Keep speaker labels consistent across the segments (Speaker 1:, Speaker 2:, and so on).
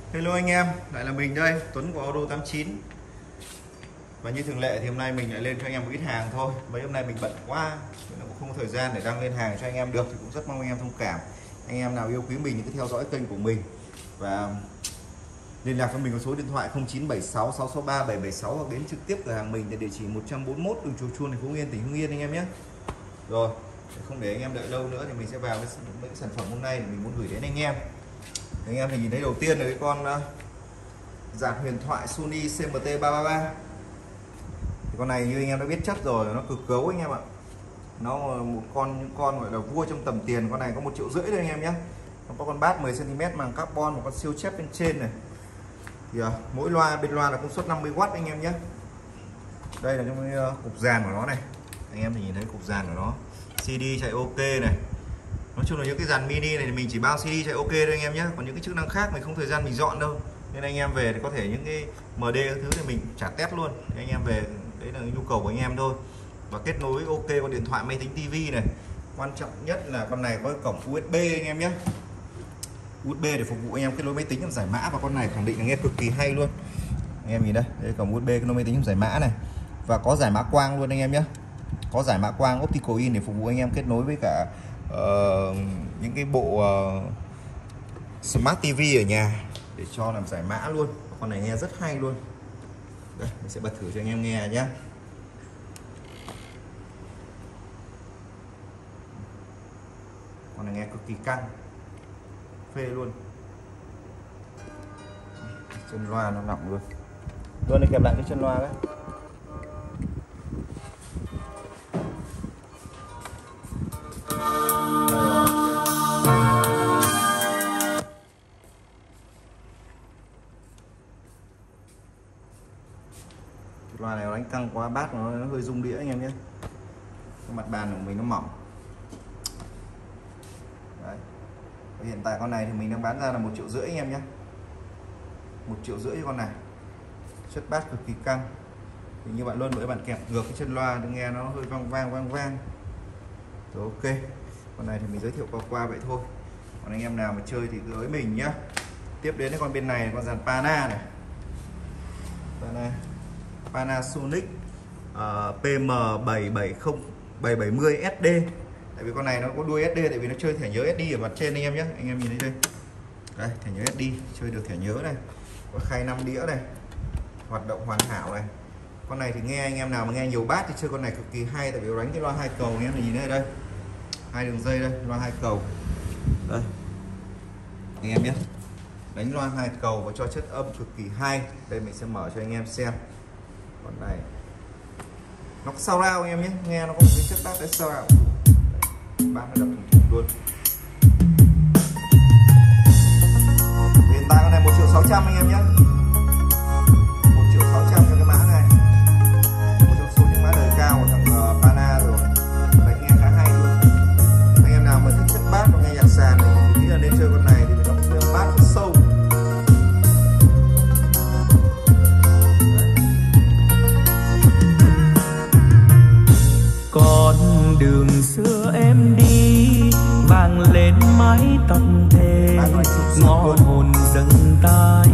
Speaker 1: Hello anh em, lại là mình đây, Tuấn của Auto 89. Và như thường lệ thì hôm nay mình lại lên cho anh em một ít hàng thôi. Mấy hôm nay mình bận quá nên cũng không có thời gian để đăng lên hàng cho anh em được, thì cũng rất mong anh em thông cảm. Anh em nào yêu quý mình thì cứ theo dõi kênh của mình và liên lạc với mình có số điện thoại 0976 663 776 hoặc đến trực tiếp cửa hàng mình tại địa chỉ 141 đường Chùa Chuôn, thành phố Hưng Yên, tỉnh Hưng Yên anh em nhé. Rồi, không để anh em đợi lâu nữa thì mình sẽ vào với những sản phẩm hôm nay mình muốn gửi đến anh em. Anh em thì nhìn thấy đầu tiên là cái con dàn huyền thoại Sony CMT333. Thì con này như anh em đã biết chất rồi, nó cực gấu anh em ạ. Nó một những con gọi là vua trong tầm tiền. Con này có 1,5 triệu thôi anh em nhé. Nó có con bát 10 cm màng carbon, một con siêu chép bên trên này. Thì mỗi loa bên loa là công suất 50W anh em nhé. Đây là cái cục dàn của nó này. Anh em thì nhìn thấy cục dàn của nó. CD chạy ok này. Nói chung là những cái dàn mini này thì mình chỉ bao CD chạy ok thôi anh em nhé. Còn những cái chức năng khác mình không thời gian mình dọn đâu. Nên anh em về thì có thể những cái MD các thứ thì mình trả test luôn. Thì anh em về đấy là nhu cầu của anh em thôi. Và kết nối ok con điện thoại, máy tính, tivi này. Quan trọng nhất là con này có cổng USB anh em nhé. USB để phục vụ anh em kết nối máy tính giải mã, và con này khẳng định là nghe cực kỳ hay luôn. Anh em nhìn đây, đây cổng USB kết nối máy tính giải mã này. Và có giải mã quang luôn anh em nhé. Có giải mã quang optical in để phục vụ anh em kết nối với cả những cái bộ Smart TV ở nhà để cho làm giải mã luôn. Con này nghe rất hay luôn. Đây, mình sẽ bật thử cho anh em nghe nhé. Con này nghe cực kỳ căng, phê luôn. Chân loa nó nặng luôn. Luôn đây, kèm lại cái chân loa đấy. Loa này nó đánh căng quá, bát nó hơi rung đĩa anh em nhé. Cái mặt bàn của mình nó mỏng. Đấy. Hiện tại con này thì mình đang bán ra là 1,5 triệu anh em nhé. 1,5 triệu con này. Chất bát cực kỳ căng. Thì như bạn luôn với bạn kẹp ngược cái chân loa để nghe nó hơi vang vang. Rồi ok. Con này thì mình giới thiệu qua vậy thôi. Còn anh em nào mà chơi thì cứ với mình nhá. Tiếp đến cái con bên này, con dàn Pana này. Panasonic PM770 SD. Tại vì con này nó có đuôi SD, tại vì nó chơi thẻ nhớ SD ở mặt trên anh em nhé. Anh em nhìn thấy đây. Đây, thẻ nhớ SD, chơi được thẻ nhớ này. Có khay 5 đĩa này. Hoạt động hoàn hảo này. Con này thì nghe anh em nào mà nghe nhiều bát thì chơi con này cực kỳ hay, tại vì đánh cái loa 2 cầu anh em nhìn thấy đây. 2 đường dây đây, loa 2 cầu. Đây. Anh em nhé. Đánh loa 2 cầu và cho chất âm cực kỳ hay. Đây mình sẽ mở cho anh em xem. Con này nó có sao rao anh em nhé, nghe nó có một cái chất bát đấy sao rao. Bát nó đập thủng luôn. Hiện tại con này 1.600.000 anh em nhé. 1.600.000 cho cái mã này. Một trong số những mã đời cao của thằng Pana rồi. Đánh nghe khá hay luôn. Anh em nào mà thích chất bát và nghe nhạc sàn thì mình nghĩ là nên chơi con này, thì nó có bát rất sâu.
Speaker 2: Con đường xưa em đi vang lên mái tóc thề, ngõ hồn dâng tai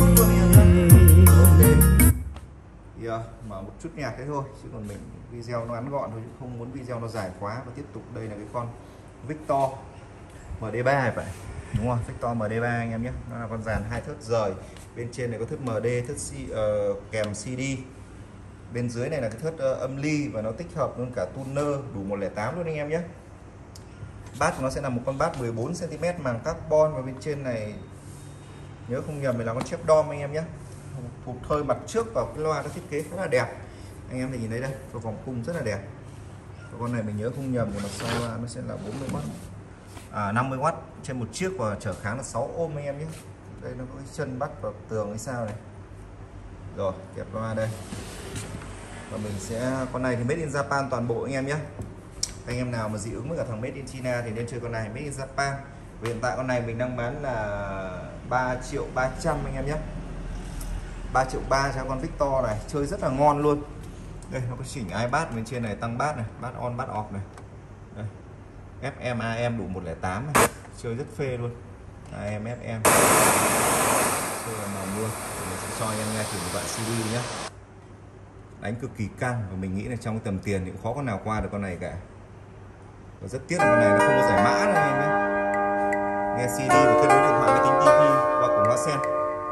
Speaker 1: mở một chút nhạc thế thôi, chứ còn mình video nó ngắn gọn thôi, chứ không muốn video nó dài quá. Và tiếp tục đây là cái con Victor MD3 vậy, đúng không? Victor MD3 anh em nhé. Nó là con dàn 2 thớt rời. Bên trên này có thớt MD, thớt kèm CD. Bên dưới này là cái thớt âm ly, và nó tích hợp luôn cả tuner đủ 108 luôn anh em nhé. Bát của nó sẽ là một con bát 14 cm màng carbon, và bên trên này nhớ không nhầm thì là con chép đom anh em nhé. Hụt hơi mặt trước vào cái loa, nó thiết kế khá là đẹp. Anh em thì nhìn thấy đây, có vòng cung rất là đẹp. Và con này mình nhớ không nhầm thì mặt sau loa nó sẽ là 40W, 50W trên một chiếc, và trở kháng là 6 ohm anh em nhé. Đây nó có cái chân bắt vào tường hay sao này. Rồi kẹp loa đây. Và mình sẽ, con này thì made in Japan toàn bộ anh em nhé. Anh em nào mà dị ứng với cả thằng made in China thì nên chơi con này, made in Japan. Và hiện tại con này mình đang bán là 3.300.000 anh em nhé. 3.300.000 cho con Victor này, chơi rất là ngon luôn. Đây nó có chỉnh iPad bên trên này, tăng bass này, bass on bass off này. Đây. FM AM đủ 108 này. Chơi rất phê luôn. AM FM. chơi vào màu luôn. Mình sẽ cho anh em nghe thử một đoạn CD nhé. Đánh cực kỳ căng và mình nghĩ là trong cái tầm tiền thì cũng khó con nào qua được con này cả. Và rất tiếc là con này nó không có giải mã đâu anh em nhé. Nghe CD và kết nối điện thoại, máy tính, TV và cổng loa sen.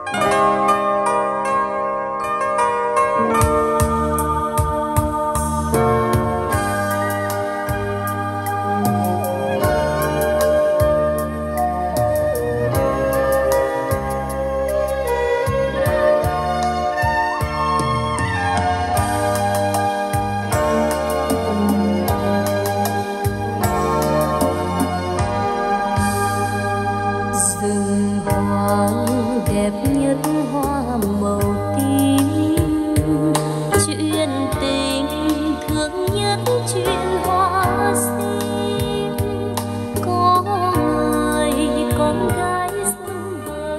Speaker 3: Đẹp nhất hoa màu tím, chuyện tình thương nhất chuyện hoa sim. Có người con gái xinh với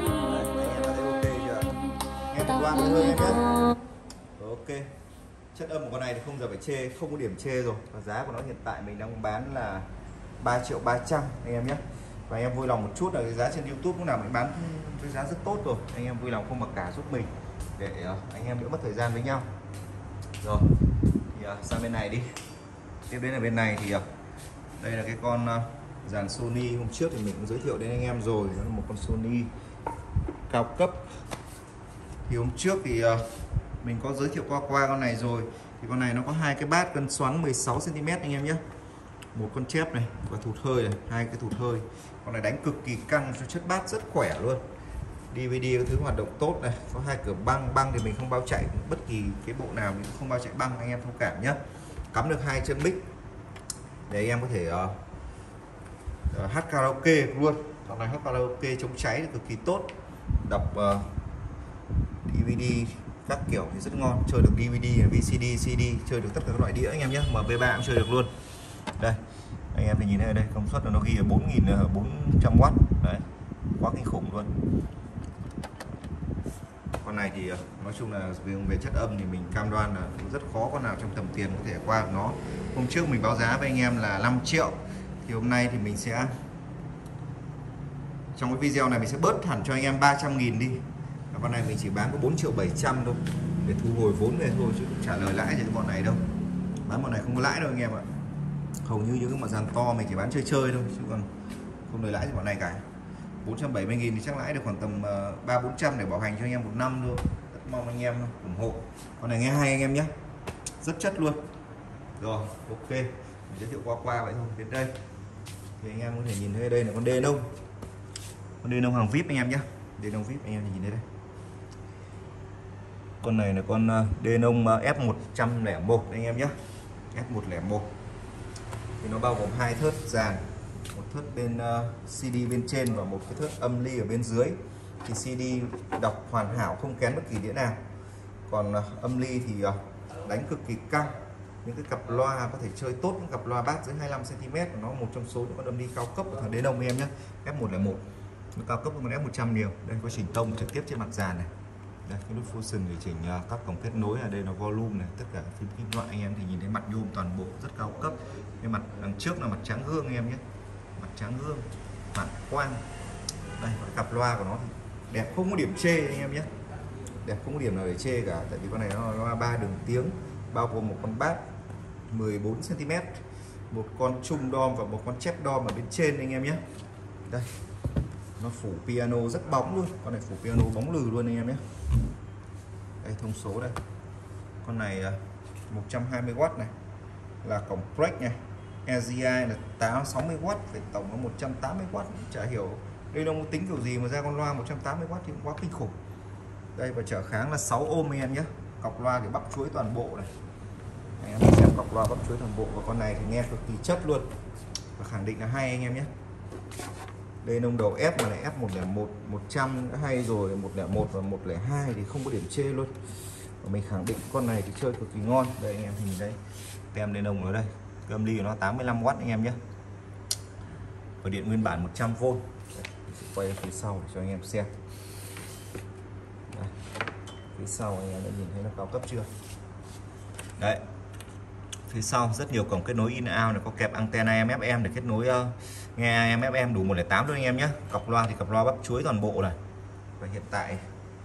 Speaker 1: ok. Chất âm của con này thì không giờ phải chê, không có điểm chê rồi. Và giá của nó hiện tại mình đang bán là 3.300.000 anh em nhé. Và anh em vui lòng một chút là cái giá trên YouTube lúc nào mình bán với giá rất tốt rồi, anh em vui lòng không mặc cả giúp mình để anh em đỡ mất thời gian với nhau. Rồi thì sang bên này đi. Tiếp đến là bên này thì đây là cái con dàn Sony hôm trước thì mình cũng giới thiệu đến anh em rồi, đó là một con Sony cao cấp. Thì hôm trước thì mình có giới thiệu qua con này rồi. Thì con này nó có hai cái bát cân xoắn 16 cm anh em nhé, một con chép này và thụt hơi này, hai cái thụt hơi. Con này đánh cực kỳ căng, cho chất bát rất khỏe luôn. DVD cái thứ hoạt động tốt này, có hai cửa băng thì mình không bao chạy bất kỳ cái bộ nào, mình không bao chạy băng, anh em thông cảm nhé. Cắm được hai chân mic để anh em có thể hát karaoke luôn. Con này hát karaoke chống cháy thì cực kỳ tốt, đọc DVD các kiểu thì rất ngon, chơi được DVD, VCD, CD, chơi được tất cả các loại đĩa anh em nhé, MP3 cũng chơi được luôn. Đây anh em thì nhìn thấy ở đây công suất nó ghi là 4.400W đấy, quá kinh khủng luôn. Con này thì nói chung là về chất âm thì mình cam đoan là rất khó con nào trong tầm tiền có thể qua được nó. Hôm trước mình báo giá với anh em là 5 triệu, thì hôm nay thì mình sẽ trong cái video này mình sẽ bớt hẳn cho anh em 300.000 đi. Và con này mình chỉ bán có 4.700.000 thôi để thu hồi vốn về thôi, chứ không trả lời lãi cho cái bọn này đâu. Bán bọn này không có lãi đâu anh em ạ. Hầu như những cái mặt dàn to mình chỉ bán chơi thôi, chứ còn không lời lãi cho bọn này cả. 470.000 thì chắc lãi được khoảng tầm 300-400 để bảo hành cho anh em một năm luôn. Rất mong anh em ủng hộ. Con này nghe hay anh em nhé, rất chất luôn. Rồi ok, mình giới thiệu qua vậy thôi. Đến đây thì anh em có thể nhìn thấy đây là con Denon, con Denon hàng VIP anh em nhé. Denon VIP anh em nhìn thấy đây. Con này là con Denon F101 anh em nhé, F101. Thì nó bao gồm hai thớt dàn, một thớt bên CD bên trên và một cái thớt âm ly ở bên dưới. Thì CD đọc hoàn hảo, không kén bất kỳ đĩa nào. Còn âm ly thì đánh cực kỳ căng. Những cái cặp loa có thể chơi tốt, những cặp loa bass dưới 25 cm, nó một trong số những con âm ly cao cấp của thằng Denon em nhé. F101 nó cao cấp hơn con F100 nhiều. Đây có chỉnh tông trực tiếp trên mặt dàn này. Đây cái nút fusion để chỉnh các cổng kết nối, ở đây là volume này, tất cả phím kim loại anh em thì nhìn thấy mặt nhôm toàn bộ rất cao cấp. Cái mặt đằng trước là mặt trắng gương anh em nhé, mặt trắng gương, mặt quang. Đây cái cặp loa của nó thì đẹp, không có điểm chê anh em nhé, đẹp không có điểm nào để chê cả. Tại vì con này nó loa 3 đường tiếng, bao gồm một con bass 14 cm, một con trung dom và một con chép dom ở bên trên anh em nhé. Đây nó phủ piano rất bóng luôn, con này phủ piano bóng lừ luôn anh em nhé. Đây thông số đây, con này 120W này, là cổng break này, RGI là 60W, phải tổng nó 180W. Chả hiểu đây là một tính kiểu gì mà ra con loa 180W thì cũng quá kinh khủng. Đây và trở kháng là 6 ohm anh em nhé. Cọc loa thì bắp chuối toàn bộ này, anh em xem cọc loa bắp chuối toàn bộ. Và con này thì nghe cực kỳ chất luôn và khẳng định là hay anh em nhé. Đây nông đầu F mà lại F101 100 đã hay rồi, 101 và 102 thì không có điểm chê luôn. Và mình khẳng định con này thì chơi cực kỳ ngon. Đây anh em nhìn đây, tem đây nông ở đây, cái âm ly của nó 85W anh em nhé. Và điện nguyên bản 100V. Đây, mình sẽ quay phía sau để cho anh em xem. Đây, phía sau anh em đã nhìn thấy nó cao cấp chưa? Đấy, phía sau rất nhiều cổng kết nối in out này, có kẹp anten AM FM để kết nối nghe AM FM đủ 108 luôn anh em nhé. Cọc loa thì cặp loa bắp chuối toàn bộ này. Và hiện tại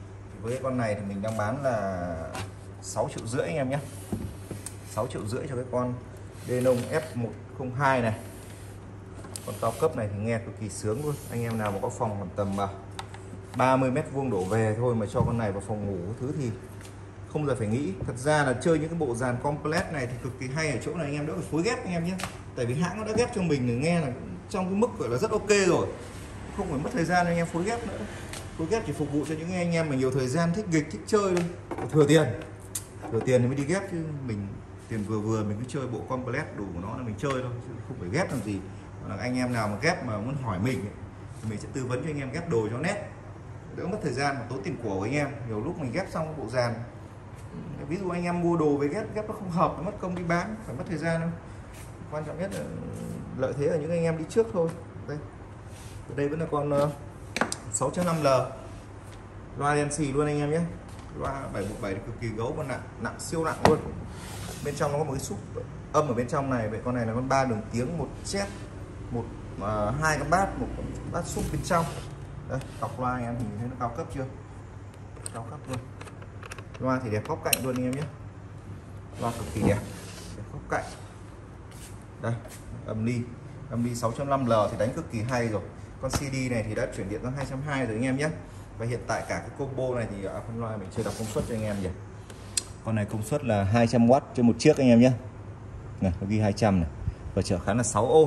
Speaker 1: với con này thì mình đang bán là 6,5 triệu anh em nhé. 6,5 triệu cho cái con Denon F102 này. Con cao cấp này thì nghe cực kỳ sướng luôn. Anh em nào mà có phòng khoảng tầm 30 m² đổ về thôi mà cho con này vào phòng ngủ thứ thì không giờ phải nghĩ. Thật ra là chơi những cái bộ dàn complete này thì cực kỳ hay ở chỗ này anh em đỡ phải phối ghép anh em nhé. Tại vì hãng nó đã ghép cho mình để nghe là trong cái mức gọi là rất ok rồi, không phải mất thời gian anh em phối ghép nữa. Phối ghép chỉ phục vụ cho những anh em mà nhiều thời gian, thích nghịch, thích chơi thôi, thừa tiền thì mới đi ghép, chứ mình tiền vừa mình cứ chơi bộ complete đủ của nó là mình chơi thôi, chứ không phải ghép làm gì. Là anh em nào mà ghép mà muốn hỏi mình thì mình sẽ tư vấn cho anh em ghép đồ cho nét, đỡ mất thời gian và tốn tiền của anh em. Nhiều lúc mình ghép xong bộ dàn, ví dụ anh em mua đồ về ghép nó không hợp, nó mất công đi bán, phải mất thời gian đâu. Quan trọng nhất là lợi thế ở những anh em đi trước thôi. Đây vẫn là con 6.5L loa đen xì luôn anh em nhé. Loa 717 cực kỳ gấu, con nặng siêu nặng luôn. Bên trong nó có một cái súp âm ở bên trong này. Vậy con này là con 3 đường tiếng, một chép, hai cái bát, một bát súp bên trong. Đây, cọc loa anh em nhìn thấy nó cao cấp chưa? Cao cấp luôn. Loa thì đẹp góc cạnh luôn anh em nhé. Loa cực kỳ đẹp góc cạnh. Đây, âm ly 6.5L thì đánh cực kỳ hay rồi. Con CD này thì đã chuyển điện sang 220 rồi anh em nhé. Và hiện tại cả cái combo này thì phân loa mình chưa đọc công suất cho anh em nhỉ. Con này công suất là 200W trên một chiếc anh em nhé. Này, nó ghi 200 này. Và trở kháng là 6 ohm.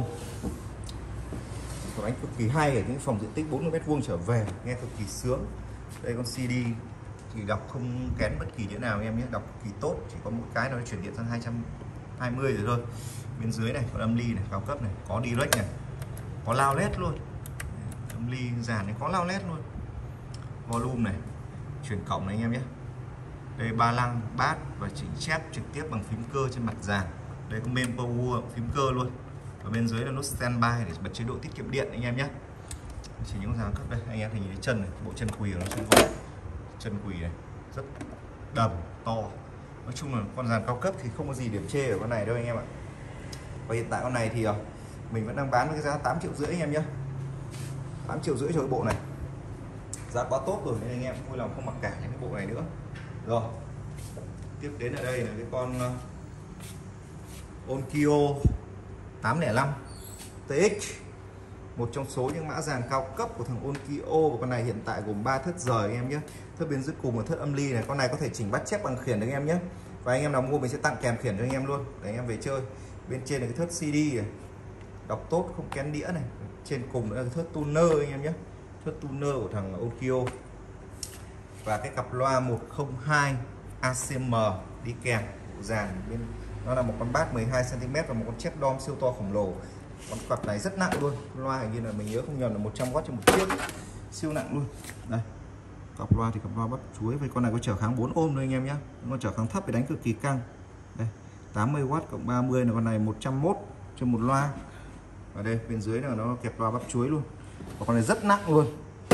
Speaker 1: Đánh cực kỳ hay ở những phòng diện tích 40 m² trở về, nghe cực kỳ sướng. Đây con CD thì đọc không kén bất kỳ đĩa nào anh em nhé, đọc cực kỳ tốt, chỉ có một cái nó chuyển điện sang 220 rồi thôi. Bên dưới này có âm ly này, cao cấp này, có direct này, có lao led luôn. Âm ly dàn này có lao led luôn. Volume này, chuyển cổng này anh em nhé. Đây ba lăng, bát và chỉnh chép trực tiếp bằng phím cơ trên mặt dàn. Đây có main power phím cơ luôn. Ở bên dưới là nút standby để bật chế độ tiết kiệm điện anh em nhé. Chỉ những dàn cấp đây, anh em thì nhìn thấy chân này, bộ chân quỳ của nó xung quanh. Chân quỳ này rất đầm to. Nói chung là con dàn cao cấp thì không có gì điểm chê ở con này đâu anh em ạ. Và hiện tại con này thì mình vẫn đang bán với cái giá 8,5 triệu anh em nhé. 8,5 triệu cho cái bộ này, giá quá tốt rồi nên anh em vui lòng không mặc cả những cái bộ này nữa. Rồi tiếp đến ở đây là cái con Onkyo 805 TX, một trong số những mã dàn cao cấp của thằng Onkyo. Và con này hiện tại gồm 3 thất rời anh em nhé. Thất bên dưới cùng là thất âm ly này. Con này có thể chỉnh bắt chép bằng khiển được anh em nhé. Và anh em nào mua mình sẽ tặng kèm khiển cho anh em luôn để anh em về chơi. Bên trên là cái thất CD này, đọc tốt không kén đĩa này. Trên cùng nữa là cái thất tuner anh em nhé, thất tuner của thằng Onkyo. Và cái cặp loa 102 ACM đi kèm bộ dàn bên nó là một con bát 12 cm và một con chép đom siêu to khổng lồ. Con cặp này rất nặng luôn. Loa hình như là mình nhớ không nhầm là 100W trên một chiếc, siêu nặng luôn. Đây, cặp loa thì cặp loa bắp chuối. Với con này có trở kháng 4 ohm thôi anh em nhé. Nó trở kháng thấp thì đánh cực kỳ căng. Đây, 80W cộng 30 là con này 101 trên một loa. Ở đây bên dưới là nó kẹp loa bắp chuối luôn. Và con này rất nặng luôn.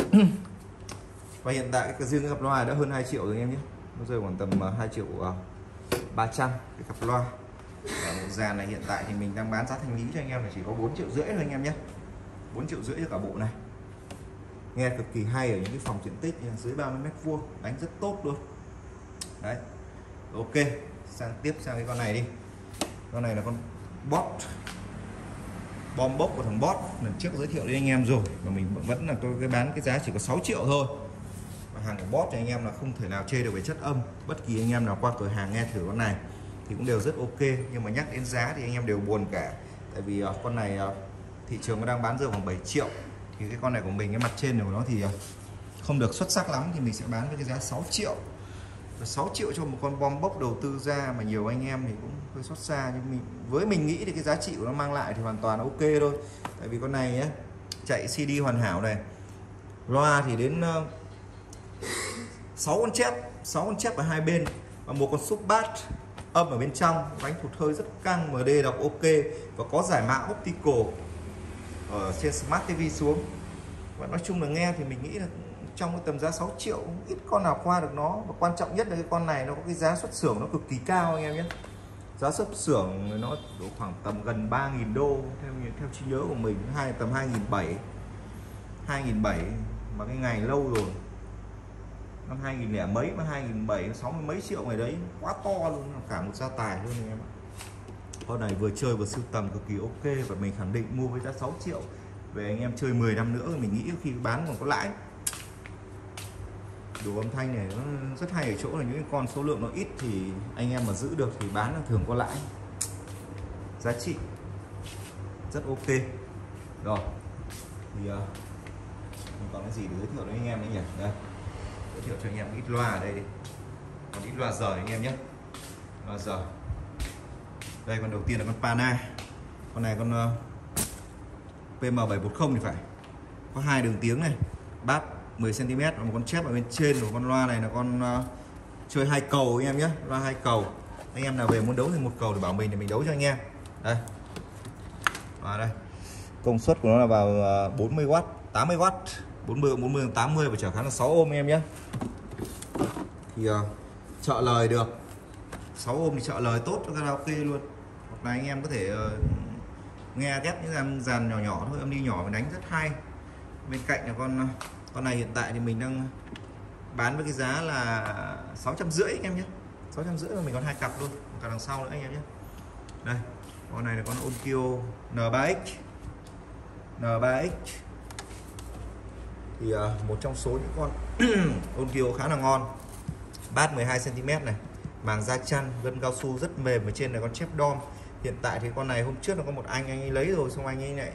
Speaker 1: Và hiện tại cái riêng cái cặp loa đã hơn 2 triệu rồi anh em nhé. Nó rơi khoảng tầm 2 triệu 300 cái cặp loa. Và một dàn này hiện tại thì mình đang bán giá thành lý cho anh em là chỉ có 4,5 triệu thôi anh em nhé. 4,5 triệu cho cả bộ này. Nghe cực kỳ hay ở những cái phòng diện tích dưới 30 m², đánh rất tốt luôn. Đấy. Ok, tiếp sang cái con này đi. Con này là con bot bom bốc của thằng bot, lần trước giới thiệu với anh em rồi, và mình vẫn là tôi bán cái giá chỉ có 6 triệu thôi. Và hàng của bot thì anh em là không thể nào chê được về chất âm. Bất kỳ anh em nào qua cửa hàng nghe thử con này thì cũng đều rất ok, nhưng mà nhắc đến giá thì anh em đều buồn cả. Tại vì con này thị trường nó đang bán rơi khoảng 7 triệu, thì cái con này của mình, cái mặt trên của nó thì không được xuất sắc lắm, thì mình sẽ bán với cái giá 6 triệu. Và 6 triệu cho một con bom bốc đầu tư ra mà nhiều anh em thì cũng hơi xót xa, nhưng với mình nghĩ thì cái giá trị của nó mang lại thì hoàn toàn ok thôi. Tại vì con này ấy, chạy CD hoàn hảo này, loa thì đến 6 con chép ở hai bên và một con sub bass âm ở bên trong, đánh thụt hơi rất căng, MD đọc ok và có giải mã optical ở trên Smart TV xuống. Và nói chung là nghe thì mình nghĩ là trong cái tầm giá 6 triệu ít con nào qua được nó. Và quan trọng nhất là cái con này nó có cái giá xuất xưởng nó cực kỳ cao anh em nhé. Giá xuất xưởng nó khoảng tầm gần 3.000 đô theo trí nhớ của mình, tầm 2.700 mà cái ngày lâu rồi. năm 2000 lẻ mấy mà 2007 60 mấy triệu ngày đấy, quá to luôn, cả một gia tài luôn anh em ạ. Con này vừa chơi vừa sưu tầm cực kỳ ok, và mình khẳng định mua với giá 6 triệu về anh em chơi 10 năm nữa mình nghĩ khi bán còn có lãi. Đồ âm thanh này nó rất hay ở chỗ là những con số lượng nó ít thì anh em mà giữ được thì bán là thường có lãi, giá trị rất ok. Rồi thì mình còn cái gì để giới thiệu với anh em nữa nhỉ? Đây, giới thiệu cho anh em ít loa ở đây đi, còn ít loa rời anh em nhé. Loa rời đây, con đầu tiên là con Pana, con này con PM740 thì phải, có 2 đường tiếng này, bát 10 cm và một con chép ở bên trên của con loa này là con chơi 2 cầu anh em nhé, loa 2 cầu. Anh em nào về muốn đấu thì 1 cầu thì bảo mình để mình đấu cho anh em. Đây, và đây công suất của nó là vào 40W, 80W, 40 80 và trở kháng là 6 ohm anh em nhé. Thì trợ lời được 6 ohm thì trợ lời tốt cho karaoke luôn, hoặc là anh em có thể nghe ghép những dàn nhỏ nhỏ thôi, âm đi nhỏ và đánh rất hay. Bên cạnh là con này hiện tại thì mình đang bán với cái giá là 650 anh em nhé, 650 mà mình còn 2 cặp luôn, cả đằng sau nữa anh em nhé. Đây, con này là con Onkyo N3X thì một trong số những con Onkyo khá là ngon. Bát 12 cm này, màng da chăn, gân cao su rất mềm, ở trên này con chép đom. Hiện tại thì con này hôm trước là có một anh ấy lấy rồi, xong anh ấy lại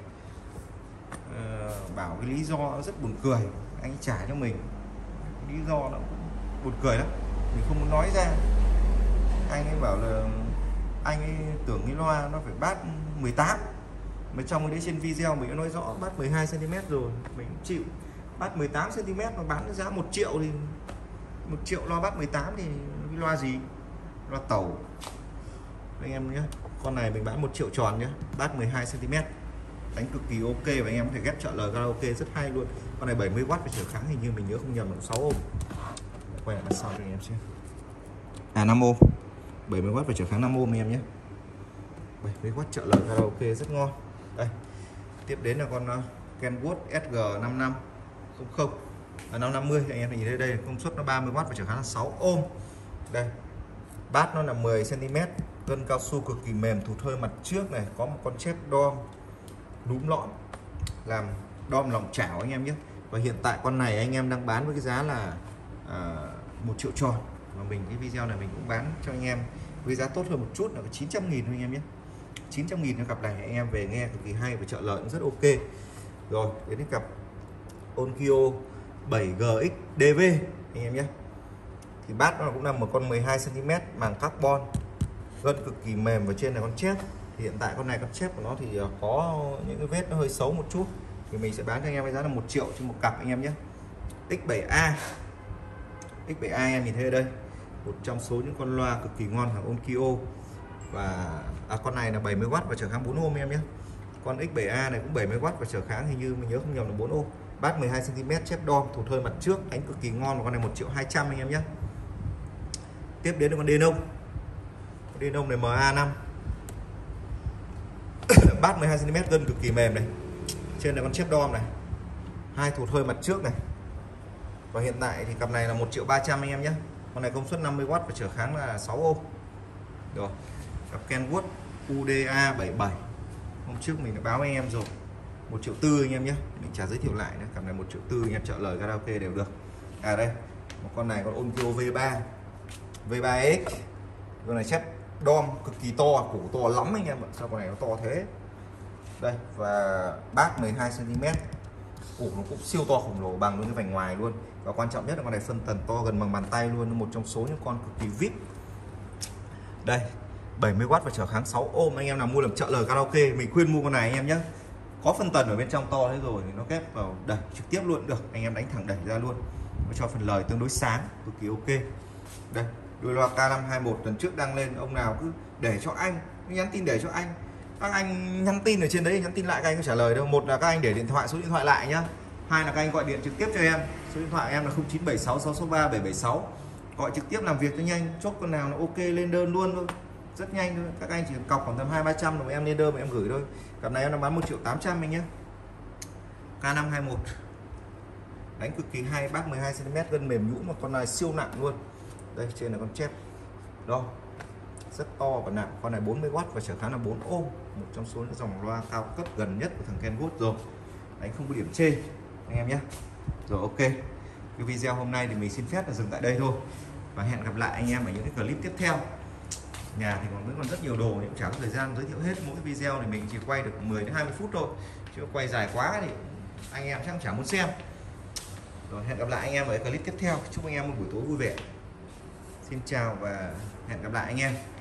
Speaker 1: bảo cái lý do rất buồn cười, anh ấy trả cho mình lý do nó cũng buồn cười lắm, mình không muốn nói ra. Anh ấy bảo là anh ấy tưởng cái loa nó phải bát 18, mà trong cái đấy trên video mình đã nói rõ bát 12 cm rồi, mình cũng chịu. Bát 18 cm mà bán giá 1 triệu thì 1 triệu loa bát 18 thì cái loa gì, loa tẩu anh em nhé. Con này mình bán 1 triệu tròn nhé, bát 12 cm, đánh cực kỳ ok và anh em có thể ghép trợ lời karaoke rất hay luôn. Con này 70W và trở kháng hình như mình nhớ không nhầm là 6 ohm. Quay lại sau cho anh em xem. 5 ohm, 70W và trở kháng 5 ohm anh em nhé. 70W trợ lời karaoke rất ngon. Đây, tiếp đến là con Kenwood SG5500 550 anh em nhìn thấy đây, công suất nó 30W và trở kháng là 6 ohm. Đây, bát nó là 10 cm, gân cao su cực kỳ mềm, thụt hơi mặt trước này, có một con chép đom núm lõm làm đom lòng chảo anh em nhé. Và hiện tại con này anh em đang bán với cái giá là 1 triệu tròn, và mình cái video này mình cũng bán cho anh em với giá tốt hơn một chút là 900.000 anh em nhé. 900.000 cho cặp này anh em về nghe cực kỳ hay và trợ lợi cũng rất ok. Rồi đến cái cặp Onkyo 7GX DV anh em nhé. Thì bát nó cũng là một con 12 cm, màng carbon, gân cực kỳ mềm, và trên này con chép. Thì hiện tại con này con chép của nó thì có những cái vết nó hơi xấu một chút, thì mình sẽ bán cho anh em với giá là 1 triệu trên một cặp anh em nhé. X7A anh em nhìn thấy ở đây, một trong số những con loa cực kỳ ngon của Onkyo. Và con này là 70W và trở kháng 4 ohm em nhé. Con X7A này cũng 70W và trở kháng hình như mình nhớ không nhầm là 4 ohm. Bát 12 cm, chép đom, thụt hơi mặt trước, đánh cực kỳ ngon, và con này 1 triệu 200 anh em nhé. Tiếp đến là con Denon. Con Denon này MA5. Bát 12 cm, gân cực kỳ mềm này. Trên là con chép đom này, 2 thụt hơi mặt trước này. Và hiện tại thì cặp này là 1 triệu 300 anh em nhé. Con này công suất 50W và trở kháng là 6 ohm. Rồi, cặp Kenwood UDA77 hôm trước mình đã báo anh em rồi, 1 triệu 4 anh em nhé. Mình chả giới thiệu lại nữa, cặp này 1 triệu 4 anh em trợ lời karaoke đều được. Đây, một con này con Onkyo V3X. Con này chép đom cực kỳ to, củ to lắm anh em ạ. Sao con này nó to thế? Đây, và bát 12 cm, củ nó cũng siêu to khổng lồ, bằng với cái vành ngoài luôn. Và quan trọng nhất là con này phân tần to gần bằng bàn tay luôn, một trong số những con cực kỳ vip. Đây, 70W và trở kháng 6 ohm, anh em nào mua làm trợ lời karaoke mình khuyên mua con này anh em nhé. Có phân tần ở bên trong to thế rồi thì nó kép vào đẩy trực tiếp luôn được, anh em đánh thẳng đẩy ra luôn, nó cho phần lời tương đối sáng, cực kỳ ok. Đây, đôi loa K521 lần trước đăng lên, ông nào cứ để cho anh, nhắn tin để cho anh, các anh nhắn tin ở trên đấy, nhắn tin lại các anh có trả lời đâu. Một là các anh để điện thoại, số điện thoại lại nhá. Hai là các anh gọi điện trực tiếp cho em, số điện thoại em là 0976 663 776. Gọi trực tiếp làm việc cho nhanh, chốt con nào nó ok lên đơn luôn thôi, rất nhanh thôi. Các anh chỉ cọc khoảng tầm 200-300 rồi em lên đơn mà em gửi thôi. Cặp này em đang bán 1 triệu 800 anh nhé. K521 đánh cực kỳ hay, bác 12 cm, gân mềm nhũn, mà con này siêu nặng luôn. Đây trên là con chép đo rất to và nặng. Con này 40W và trở kháng là 4 ohm, một trong số những dòng loa cao cấp gần nhất của thằng Kenwood rồi, đánh không có điểm chê anh em nhé. Rồi ok, cái video hôm nay thì mình xin phép là dừng tại đây thôi, và hẹn gặp lại anh em ở những cái clip tiếp theo. Nhà thì vẫn còn rất nhiều đồ, nhưng chẳng có thời gian giới thiệu hết. Mỗi video thì mình chỉ quay được 10 đến 20 phút thôi, chứ quay dài quá thì anh em chắc chẳng muốn xem. Rồi hẹn gặp lại anh em ở clip tiếp theo. Chúc anh em một buổi tối vui vẻ. Xin chào và hẹn gặp lại anh em.